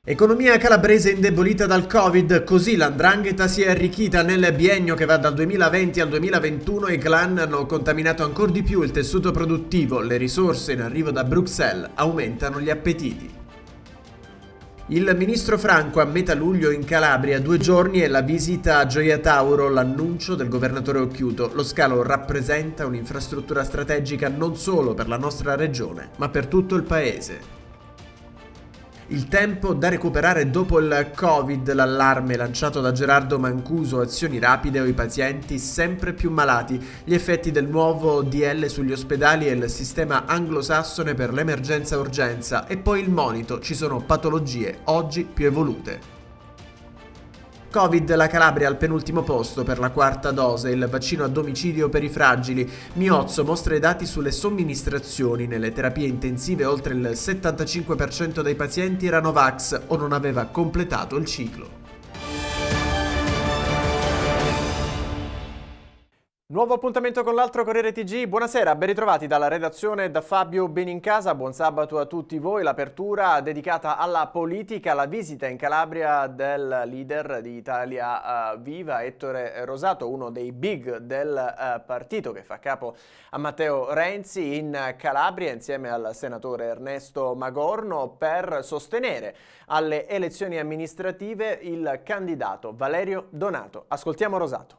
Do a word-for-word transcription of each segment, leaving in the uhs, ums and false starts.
Economia calabrese indebolita dal Covid, così l'Andrangheta si è arricchita. Nel biennio che va dal duemilaventi al duemilaventuno i clan hanno contaminato ancora di più il tessuto produttivo, le risorse in arrivo da Bruxelles aumentano gli appetiti. Il ministro Franco a metà luglio in Calabria, due giorni e la visita a Gioia Tauro, l'annuncio del governatore Occhiuto. Lo scalo rappresenta un'infrastruttura strategica non solo per la nostra regione, ma per tutto il paese. Il tempo da recuperare dopo il Covid, l'allarme lanciato da Gerardo Mancuso, azioni rapide o i pazienti sempre più malati, gli effetti del nuovo D L sugli ospedali e il sistema anglosassone per l'emergenza-urgenza e poi il monito, ci sono patologie oggi più evolute. Covid, la Calabria al penultimo posto per la quarta dose, il vaccino a domicilio per i fragili. Miozzo mostra i dati sulle somministrazioni. Nelle terapie intensive oltre il settantacinque per cento dei pazienti era Novax o non aveva completato il ciclo. Nuovo appuntamento con l'altro Corriere T G. Buonasera, ben ritrovati dalla redazione da Fabio Benincasa. Buon sabato a tutti voi. L'apertura dedicata alla politica, la visita in Calabria del leader di Italia uh, Viva, Ettore Rosato, uno dei big del uh, partito che fa capo a Matteo Renzi in Calabria insieme al senatore Ernesto Magorno per sostenere alle elezioni amministrative il candidato Valerio Donato. Ascoltiamo Rosato.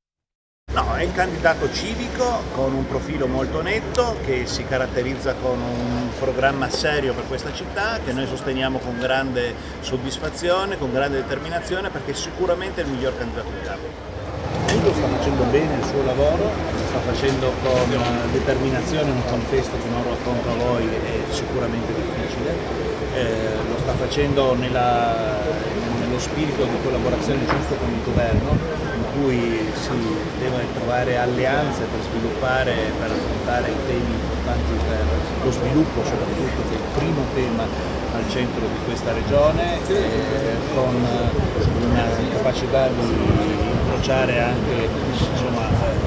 No, è il candidato civico con un profilo molto netto che si caratterizza con un programma serio per questa città che noi sosteniamo con grande soddisfazione, con grande determinazione perché sicuramente è il miglior candidato in capo. Ugo sta facendo bene il suo lavoro, lo sta facendo con determinazione in un contesto che non racconto a voi è sicuramente difficile, eh, lo sta facendo nella, nello spirito di collaborazione giusto con il governo, in cui si devono trovare alleanze per sviluppare, per affrontare i temi importanti per lo sviluppo soprattutto, che è il primo tema al centro di questa regione, eh, con una capacità di incrociare anche insomma,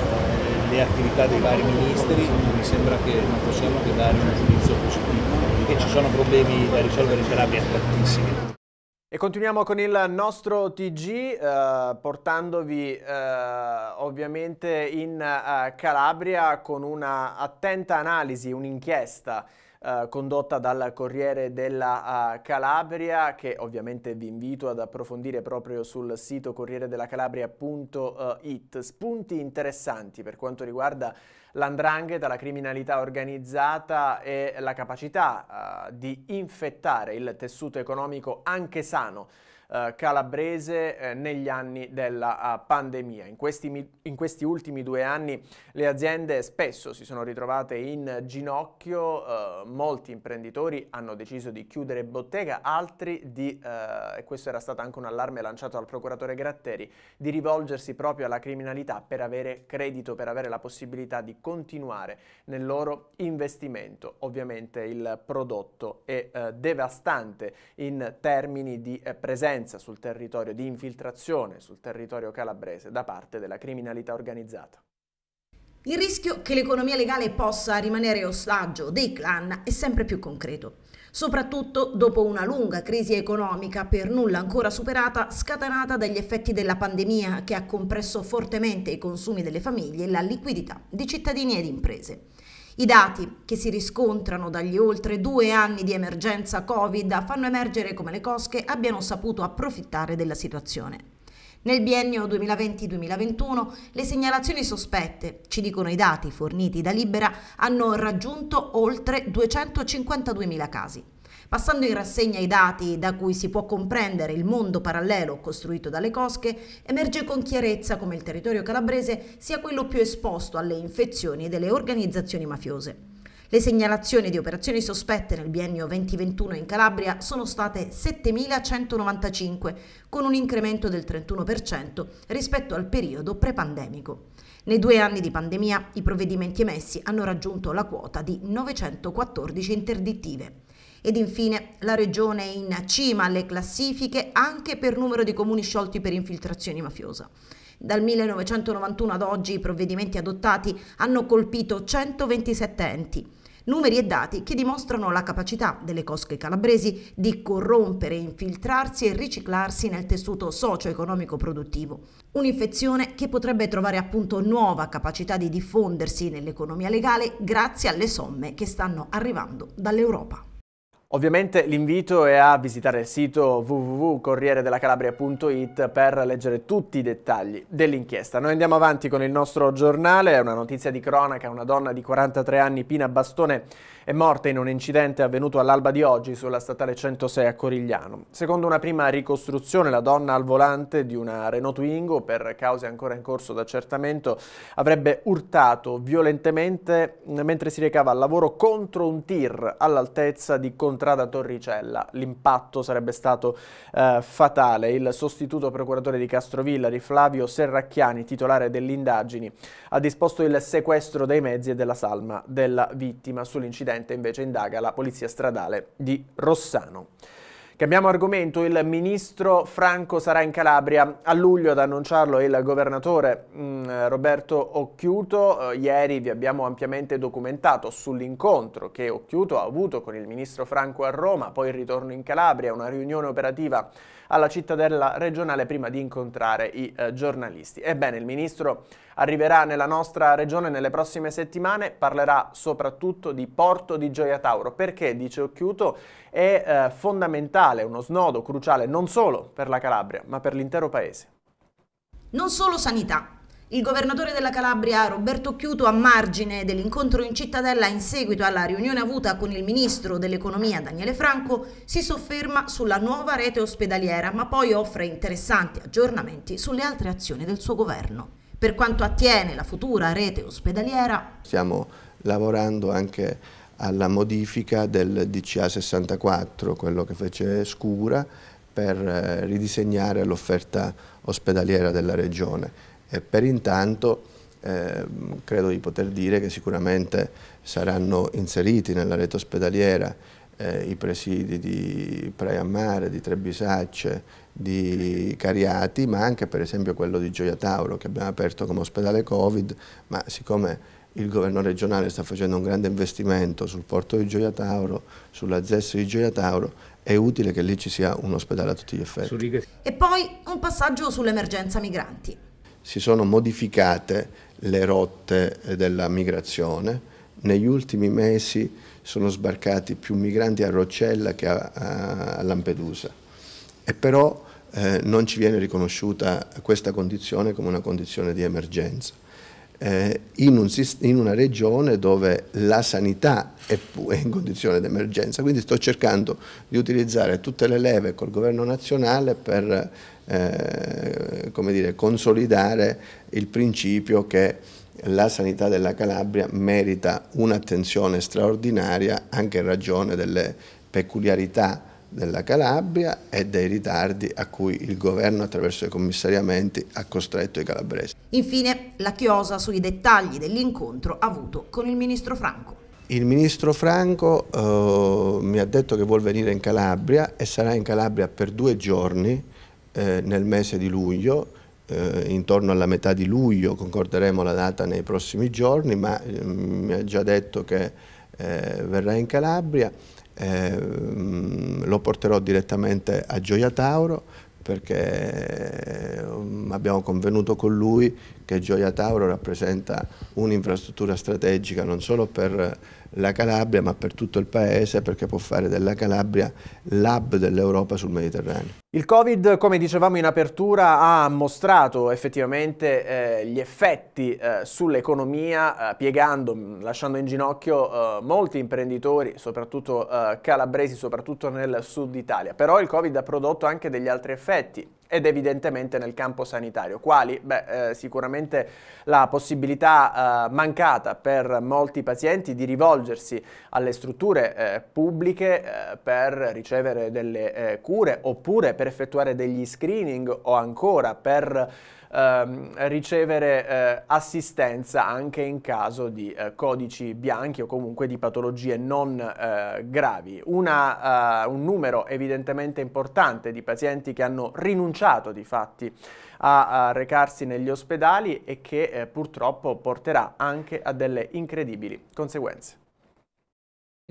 eh, le attività dei vari ministri. Mi sembra che non possiamo che dare un giudizio positivo, perché ci sono problemi da risolvere in Calabria tantissimi. E continuiamo con il nostro T G, eh, portandovi eh, ovviamente in eh, Calabria con una attenta analisi, un'inchiesta eh, condotta dal Corriere della uh, Calabria, che ovviamente vi invito ad approfondire proprio sul sito corriere della calabria punto it. Spunti interessanti per quanto riguarda l'andrangheta, la criminalità organizzata e la capacità uh, di infettare il tessuto economico anche sano uh, calabrese eh, negli anni della uh, pandemia. In questi, in questi ultimi due anni le aziende spesso si sono ritrovate in ginocchio, uh, molti imprenditori hanno deciso di chiudere bottega, altri di, uh, e questo era stato anche un allarme lanciato dal procuratore Gratteri, di rivolgersi proprio alla criminalità per avere credito, per avere la possibilità di continuare nel loro investimento. Ovviamente il prodotto è eh, devastante in termini di eh, presenza sul territorio, di infiltrazione sul territorio calabrese da parte della criminalità organizzata. Il rischio che l'economia legale possa rimanere ostaggio dei clan è sempre più concreto, soprattutto dopo una lunga crisi economica per nulla ancora superata, scatenata dagli effetti della pandemia che ha compresso fortemente i consumi delle famiglie e la liquidità di cittadini ed imprese. I dati che si riscontrano dagli oltre due anni di emergenza Covid fanno emergere come le cosche abbiano saputo approfittare della situazione. Nel biennio duemilaventi duemilaventuno le segnalazioni sospette, ci dicono i dati forniti da Libera, hanno raggiunto oltre duecentocinquantaduemila casi. Passando in rassegna i dati da cui si può comprendere il mondo parallelo costruito dalle cosche, emerge con chiarezza come il territorio calabrese sia quello più esposto alle infezioni delle organizzazioni mafiose. Le segnalazioni di operazioni sospette nel biennio venti ventuno in Calabria sono state settemilacentonovantacinque, con un incremento del trentuno per cento rispetto al periodo prepandemico. Nei due anni di pandemia i provvedimenti emessi hanno raggiunto la quota di novecentoquattordici interdittive. Ed infine la regione è in cima alle classifiche anche per numero di comuni sciolti per infiltrazioni mafiosa. Dal millenovecentonovantuno ad oggi i provvedimenti adottati hanno colpito centoventisette enti. Numeri e dati che dimostrano la capacità delle cosche calabresi di corrompere, infiltrarsi e riciclarsi nel tessuto socio-economico produttivo. Un'infezione che potrebbe trovare appunto nuova capacità di diffondersi nell'economia legale grazie alle somme che stanno arrivando dall'Europa. Ovviamente l'invito è a visitare il sito w w w punto corriere della calabria punto it per leggere tutti i dettagli dell'inchiesta. Noi andiamo avanti con il nostro giornale, è una notizia di cronaca: una donna di quarantatré anni, Pina Bastone, è morta in un incidente avvenuto all'alba di oggi sulla statale centosei a Corigliano. Secondo una prima ricostruzione, la donna al volante di una Renault Twingo, per cause ancora in corso d'accertamento, avrebbe urtato violentemente mentre si recava al lavoro contro un tir all'altezza di Contrada Torricella. L'impatto sarebbe stato eh, fatale. Il sostituto procuratore di Castrovillari, Flavio Serracchiani, titolare delle indagini, ha disposto il sequestro dei mezzi e della salma della vittima. Sull'incidente invece indaga la Polizia Stradale di Rossano. Cambiamo argomento, il ministro Franco sarà in Calabria a luglio, ad annunciarlo il governatore mh, Roberto Occhiuto. Eh, ieri vi abbiamo ampiamente documentato sull'incontro che Occhiuto ha avuto con il ministro Franco a Roma, poi il ritorno in Calabria, una riunione operativa alla cittadella regionale prima di incontrare i eh, giornalisti. Ebbene, il ministro arriverà nella nostra regione nelle prossime settimane, parlerà soprattutto di Porto di Gioia Tauro, perché, dice Occhiuto, è eh, fondamentale, uno snodo cruciale non solo per la Calabria, ma per l'intero paese. Non solo sanità. Il governatore della Calabria, Roberto Occhiuto, a margine dell'incontro in cittadella in seguito alla riunione avuta con il ministro dell'economia Daniele Franco, si sofferma sulla nuova rete ospedaliera, ma poi offre interessanti aggiornamenti sulle altre azioni del suo governo. Per quanto attiene la futura rete ospedaliera, stiamo lavorando anche alla modifica del D C A sessantaquattro, quello che fece Scura, per ridisegnare l'offerta ospedaliera della regione. E per intanto eh, credo di poter dire che sicuramente saranno inseriti nella rete ospedaliera eh, i presidi di Praia Mare, di Trebisacce, di Cariati, ma anche per esempio quello di Gioia Tauro, che abbiamo aperto come ospedale Covid, ma siccome il governo regionale sta facendo un grande investimento sul porto di Gioia Tauro, sulla Z E S di Gioia Tauro, è utile che lì ci sia un ospedale a tutti gli effetti. E poi un passaggio sull'emergenza migranti. Si sono modificate le rotte della migrazione. Negli ultimi mesi sono sbarcati più migranti a Roccella che a, a Lampedusa. E però eh, non ci viene riconosciuta questa condizione come una condizione di emergenza. Eh, in, un, in una regione dove la sanità è, è in condizione di emergenza, quindi sto cercando di utilizzare tutte le leve col governo nazionale per eh, come dire, consolidare il principio che la sanità della Calabria merita un'attenzione straordinaria anche in ragione delle peculiarità della Calabria e dei ritardi a cui il governo attraverso i commissariamenti ha costretto i calabresi. Infine la chiosa sui dettagli dell'incontro avuto con il ministro Franco. Il ministro Franco eh, mi ha detto che vuol venire in Calabria e sarà in Calabria per due giorni eh, nel mese di luglio, eh, intorno alla metà di luglio, concorderemo la data nei prossimi giorni, ma eh, mi ha già detto che eh, verrà in Calabria. Eh, lo porterò direttamente a Gioia Tauro perché abbiamo convenuto con lui che Gioia Tauro rappresenta un'infrastruttura strategica non solo per la Calabria ma per tutto il paese, perché può fare della Calabria l'hub dell'Europa sul Mediterraneo. Il Covid, come dicevamo in apertura, ha mostrato effettivamente eh, gli effetti eh, sull'economia, eh, piegando, lasciando in ginocchio eh, molti imprenditori, soprattutto eh, calabresi, soprattutto nel sud Italia. Però il Covid ha prodotto anche degli altri effetti, ed evidentemente nel campo sanitario. Quali? Beh, eh, sicuramente la possibilità eh, mancata per molti pazienti di rivolgersi alle strutture eh, pubbliche eh, per ricevere delle eh, cure, oppure per effettuare degli screening, o ancora per ehm, ricevere eh, assistenza anche in caso di eh, codici bianchi o comunque di patologie non eh, gravi. Una, uh, un numero evidentemente importante di pazienti che hanno rinunciato di fatti a, a recarsi negli ospedali e che eh, purtroppo porterà anche a delle incredibili conseguenze.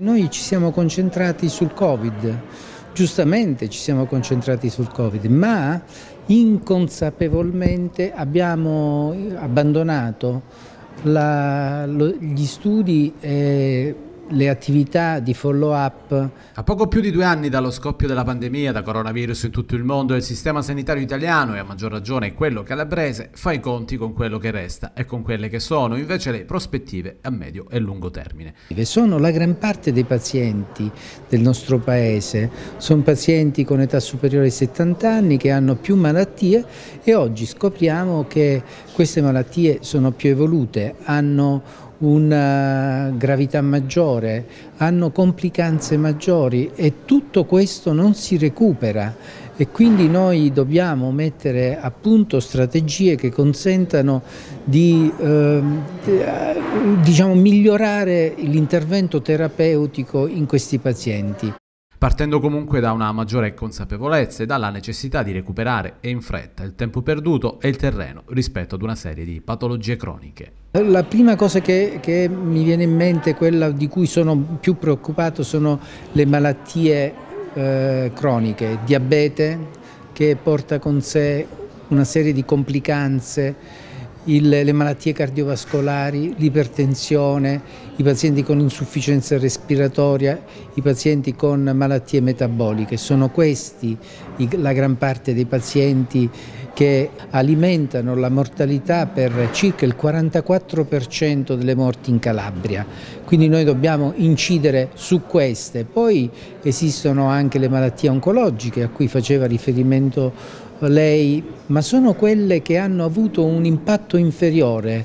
Noi ci siamo concentrati sul Covid, giustamente ci siamo concentrati sul Covid, ma inconsapevolmente abbiamo abbandonato la, lo, gli studi e le attività di follow-up. A poco più di due anni dallo scoppio della pandemia da coronavirus in tutto il mondo, il sistema sanitario italiano, e a maggior ragione quello calabrese, fa i conti con quello che resta e con quelle che sono invece le prospettive a medio e lungo termine. Sono la gran parte dei pazienti del nostro paese, sono pazienti con età superiore ai settanta anni che hanno più malattie, e oggi scopriamo che queste malattie sono più evolute, hanno una gravità maggiore, hanno complicanze maggiori, e tutto questo non si recupera, e quindi noi dobbiamo mettere a punto strategie che consentano di eh, diciamo, migliorare l'intervento terapeutico in questi pazienti. Partendo comunque da una maggiore consapevolezza e dalla necessità di recuperare e in fretta il tempo perduto e il terreno rispetto ad una serie di patologie croniche. La prima cosa che, che mi viene in mente, quella di cui sono più preoccupato, sono le malattie eh, croniche, diabete che porta con sé una serie di complicanze, Il, le malattie cardiovascolari, l'ipertensione, i pazienti con insufficienza respiratoria, i pazienti con malattie metaboliche. Sono questi i, la gran parte dei pazienti che alimentano la mortalità per circa il quarantaquattro per cento delle morti in Calabria. Quindi noi dobbiamo incidere su queste. Poi esistono anche le malattie oncologiche a cui faceva riferimento lei, ma sono quelle che hanno avuto un impatto inferiore.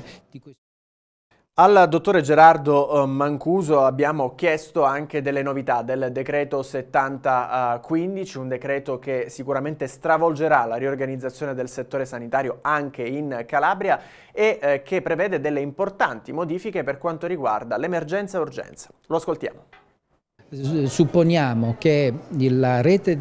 Al dottore Gerardo Mancuso abbiamo chiesto anche delle novità del decreto settanta quindici, un decreto che sicuramente stravolgerà la riorganizzazione del settore sanitario anche in Calabria e eh, che prevede delle importanti modifiche per quanto riguarda l'emergenza e urgenza. Lo ascoltiamo. Supponiamo che la rete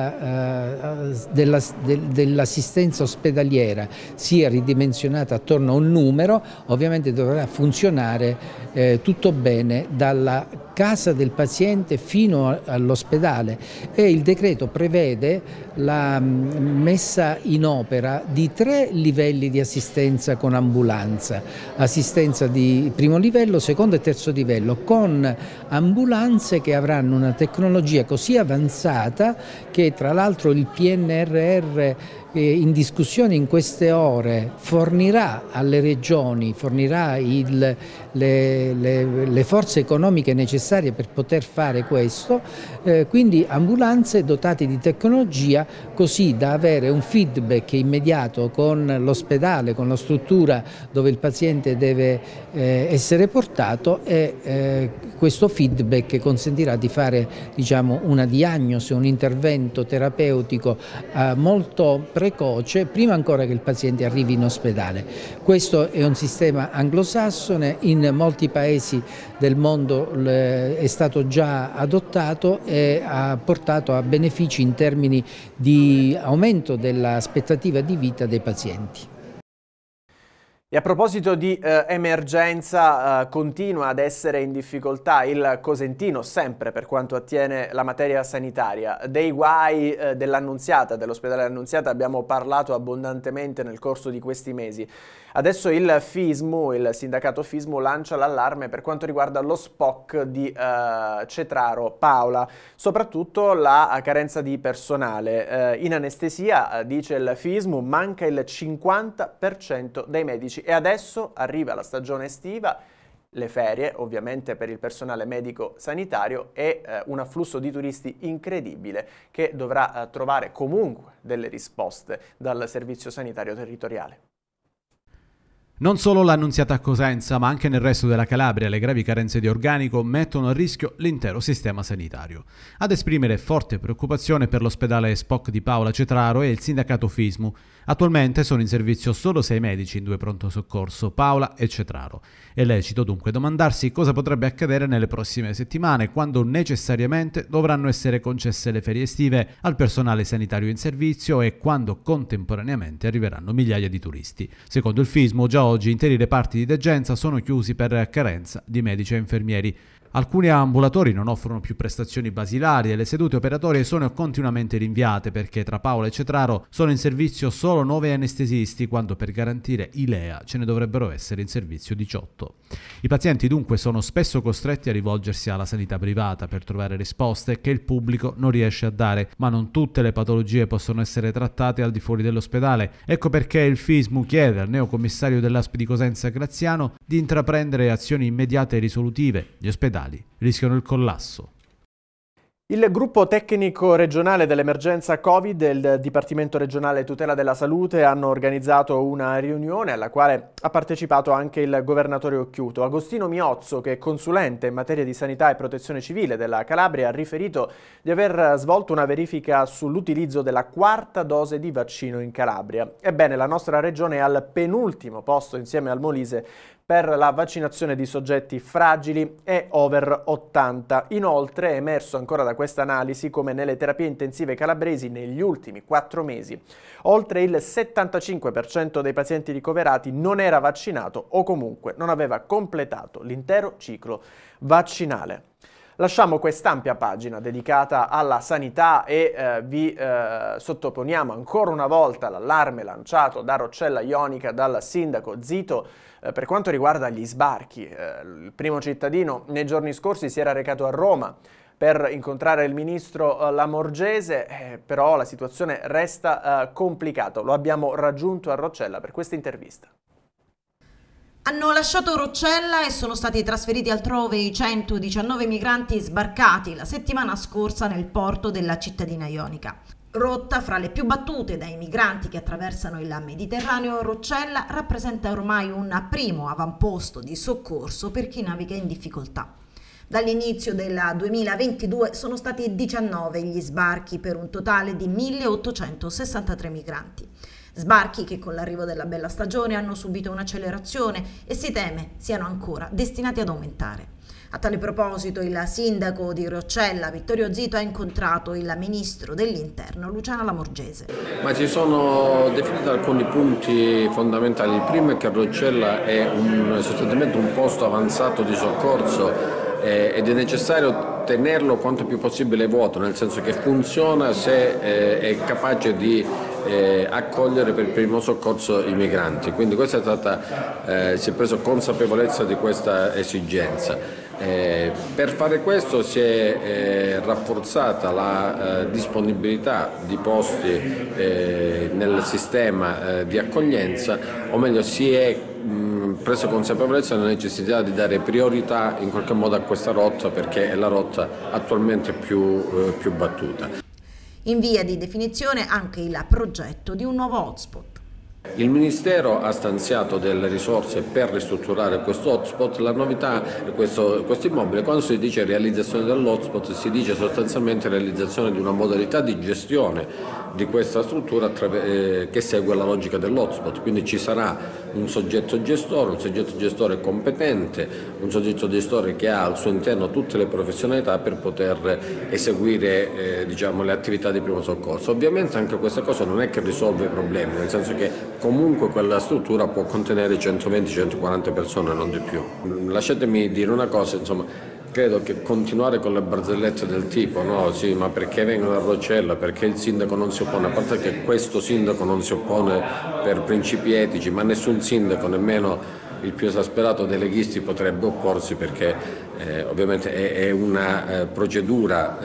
della, uh, della, de, dell'assistenza ospedaliera sia ridimensionata attorno a un numero, ovviamente dovrà funzionare eh, tutto bene dalla casa del paziente fino all'ospedale, e il decreto prevede la messa in opera di tre livelli di assistenza con ambulanza, assistenza di primo livello, secondo e terzo livello, con ambulanze che avranno una tecnologia così avanzata che tra l'altro il P N R R in discussione in queste ore fornirà alle regioni, fornirà il, le, le, le forze economiche necessarie per poter fare questo, eh, quindi ambulanze dotate di tecnologia così da avere un feedback immediato con l'ospedale, con la struttura dove il paziente deve eh, essere portato, e eh, questo feedback consentirà di fare, diciamo, una diagnosi, un intervento terapeutico eh, molto precoce prima ancora che il paziente arrivi in ospedale. Questo è un sistema anglosassone, in molti paesi del mondo è stato già adottato e ha portato a benefici in termini di aumento dell'aspettativa di vita dei pazienti. E a proposito di eh, emergenza, eh, continua ad essere in difficoltà il Cosentino, sempre per quanto attiene la materia sanitaria. Dei guai eh, dell'Annunziata, dell'ospedale Annunziata, abbiamo parlato abbondantemente nel corso di questi mesi. Adesso il FISMU, il sindacato FISMU, lancia l'allarme per quanto riguarda lo S P O C di eh, Cetraro Paola, soprattutto la carenza di personale. Eh, in anestesia, eh, dice il FISMU, manca il cinquanta per cento dei medici e adesso arriva la stagione estiva, le ferie ovviamente per il personale medico sanitario e eh, un afflusso di turisti incredibile che dovrà eh, trovare comunque delle risposte dal servizio sanitario territoriale. Non solo l'Annunziata a Cosenza, ma anche nel resto della Calabria le gravi carenze di organico mettono a rischio l'intero sistema sanitario. Ad esprimere forte preoccupazione per l'ospedale S P O C di Paola Cetraro e il sindacato FISMU. Attualmente sono in servizio solo sei medici in due pronto soccorso, Paola e Cetraro. È lecito dunque domandarsi cosa potrebbe accadere nelle prossime settimane, quando necessariamente dovranno essere concesse le ferie estive al personale sanitario in servizio e quando contemporaneamente arriveranno migliaia di turisti. Secondo il FISMU, già oggi interi reparti di degenza sono chiusi per carenza di medici e infermieri. Alcuni ambulatori non offrono più prestazioni basilari e le sedute operatorie sono continuamente rinviate perché tra Paola e Cetraro sono in servizio solo nove anestesisti, quando per garantire I L E A ce ne dovrebbero essere in servizio diciotto. I pazienti dunque sono spesso costretti a rivolgersi alla sanità privata per trovare risposte che il pubblico non riesce a dare, ma non tutte le patologie possono essere trattate al di fuori dell'ospedale. Ecco perché il FISMU chiede al neocommissario dell'A S P di Cosenza Graziano di intraprendere azioni immediate e risolutive. Gli ospedali rischiano il collasso. Il gruppo tecnico regionale dell'emergenza Covid e il Dipartimento regionale tutela della salute hanno organizzato una riunione alla quale ha partecipato anche il governatore Occhiuto. Agostino Miozzo, che è consulente in materia di sanità e protezione civile della Calabria, ha riferito di aver svolto una verifica sull'utilizzo della quarta dose di vaccino in Calabria. Ebbene, la nostra regione è al penultimo posto insieme al Molise per la vaccinazione di soggetti fragili e over ottanta. Inoltre è emerso ancora da questa analisi come nelle terapie intensive calabresi negli ultimi quattro mesi oltre il settantacinque per cento dei pazienti ricoverati non era vaccinato o comunque non aveva completato l'intero ciclo vaccinale. Lasciamo quest'ampia pagina dedicata alla sanità e eh, vi eh, sottoponiamo ancora una volta l'allarme lanciato da Roccella Ionica, dal sindaco Zito, eh, per quanto riguarda gli sbarchi. Eh, il primo cittadino nei giorni scorsi si era recato a Roma per incontrare il ministro eh, Lamorgese, eh, però la situazione resta eh, complicata. Lo abbiamo raggiunto a Roccella per questa intervista. Hanno lasciato Roccella e sono stati trasferiti altrove i centodiciannove migranti sbarcati la settimana scorsa nel porto della cittadina ionica. Rotta fra le più battute dai migranti che attraversano il Mediterraneo, Roccella rappresenta ormai un primo avamposto di soccorso per chi naviga in difficoltà. Dall'inizio del duemilaventidue sono stati diciannove gli sbarchi per un totale di milleottocentosessantatré migranti. Sbarchi che con l'arrivo della bella stagione hanno subito un'accelerazione e si teme siano ancora destinati ad aumentare. A tale proposito il sindaco di Roccella, Vittorio Zito, ha incontrato il ministro dell'Interno, Luciana Lamorgese. Ma ci sono definiti alcuni punti fondamentali. Il primo è che Roccella è un, sostanzialmente un posto avanzato di soccorso ed è necessario tenerlo quanto più possibile vuoto, nel senso che funziona se eh, è capace di eh, accogliere per il primo soccorso i migranti. Quindi questa è stata, eh, si è preso consapevolezza di questa esigenza. Eh, per fare questo si è eh, rafforzata la eh, disponibilità di posti eh, nel sistema eh, di accoglienza, o meglio si è mh, preso consapevolezza della necessità di dare priorità in qualche modo a questa rotta, perché è la rotta attualmente più, eh, più battuta. In via di definizione anche il progetto di un nuovo hotspot. Il Ministero ha stanziato delle risorse per ristrutturare questo hotspot. La novità è questo, questo immobile, quando si dice realizzazione dell'hotspot si dice sostanzialmente realizzazione di una modalità di gestione di questa struttura eh, che segue la logica dell'hotspot, quindi ci sarà un soggetto gestore, un soggetto gestore competente, un soggetto gestore che ha al suo interno tutte le professionalità per poter eseguire eh, diciamo, le attività di primo soccorso. Ovviamente anche questa cosa non è che risolve i problemi, nel senso che comunque quella struttura può contenere centoventi centoquaranta persone, non di più. Lasciatemi dire una cosa, insomma, credo che continuare con le barzellette del tipo no, sì, ma perché vengono a Roccella, perché il sindaco non si oppone, a parte che questo sindaco non si oppone per principi etici, ma nessun sindaco, nemmeno il più esasperato dei leghisti, potrebbe opporsi, perché eh, ovviamente è, è una eh, procedura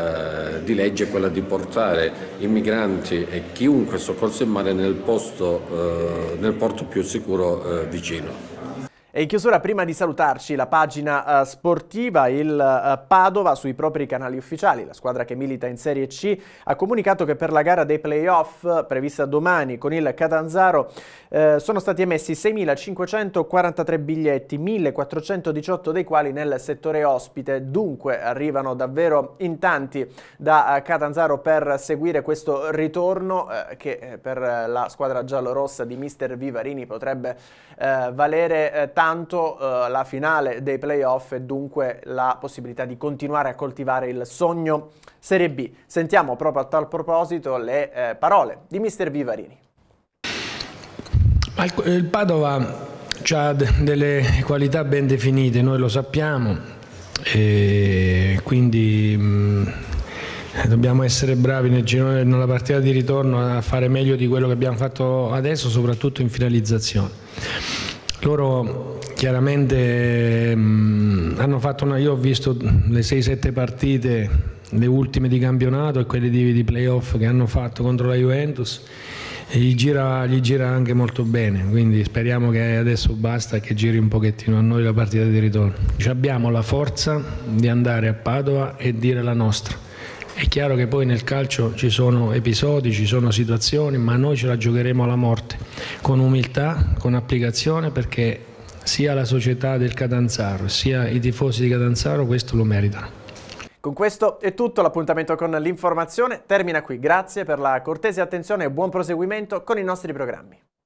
eh, di legge quella di portare i migranti e chiunque soccorso in mare nel, posto, eh, nel porto più sicuro eh, vicino. E in chiusura, prima di salutarci, la pagina uh, sportiva, il uh, Padova sui propri canali ufficiali, la squadra che milita in Serie C, ha comunicato che per la gara dei play-off prevista domani con il Catanzaro eh, sono stati emessi seimilacinquecentoquarantatré biglietti, millequattrocentodiciotto dei quali nel settore ospite. Dunque arrivano davvero in tanti da uh, Catanzaro per seguire questo ritorno eh, che eh, per la squadra giallorossa di mister Vivarini potrebbe eh, valere eh, tanto eh, la finale dei playoff e dunque la possibilità di continuare a coltivare il sogno Serie B. Sentiamo proprio a tal proposito le eh, parole di mister Vivarini. Il Padova ha delle qualità ben definite, noi lo sappiamo, e quindi mh, dobbiamo essere bravi nel girone, nella partita di ritorno a fare meglio di quello che abbiamo fatto adesso, soprattutto in finalizzazione. Loro chiaramente mh, hanno fatto una, io ho visto le sei sette partite, le ultime di campionato e quelle di, di playoff che hanno fatto contro la Juventus, e gli gira, gli gira anche molto bene, quindi speriamo che adesso basta che giri un pochettino a noi la partita di ritorno. Abbiamo la forza di andare a Padova e dire la nostra. È chiaro che poi nel calcio ci sono episodi, ci sono situazioni, ma noi ce la giocheremo alla morte, con umiltà, con applicazione, perché sia la società del Catanzaro sia i tifosi di Catanzaro questo lo meritano. Con questo è tutto, l'appuntamento con l'informazione termina qui. Grazie per la cortese attenzione e buon proseguimento con i nostri programmi.